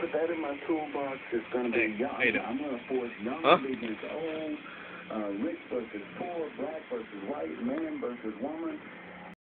put that in my toolbox. It's going to be young. I'm going to force young against old, rich versus poor, black versus white, man versus woman.